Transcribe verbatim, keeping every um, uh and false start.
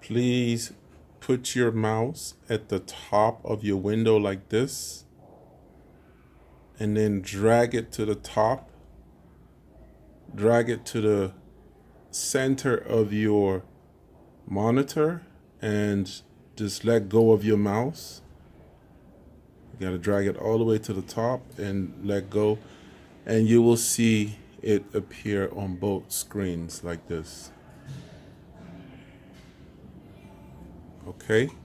please put your mouse at the top of your window like this, and then drag it to the top, drag it to the center of your monitor, and just let go of your mouse. You gotta drag it all the way to the top and let go, and you will see it appear on both screens like this. Okay.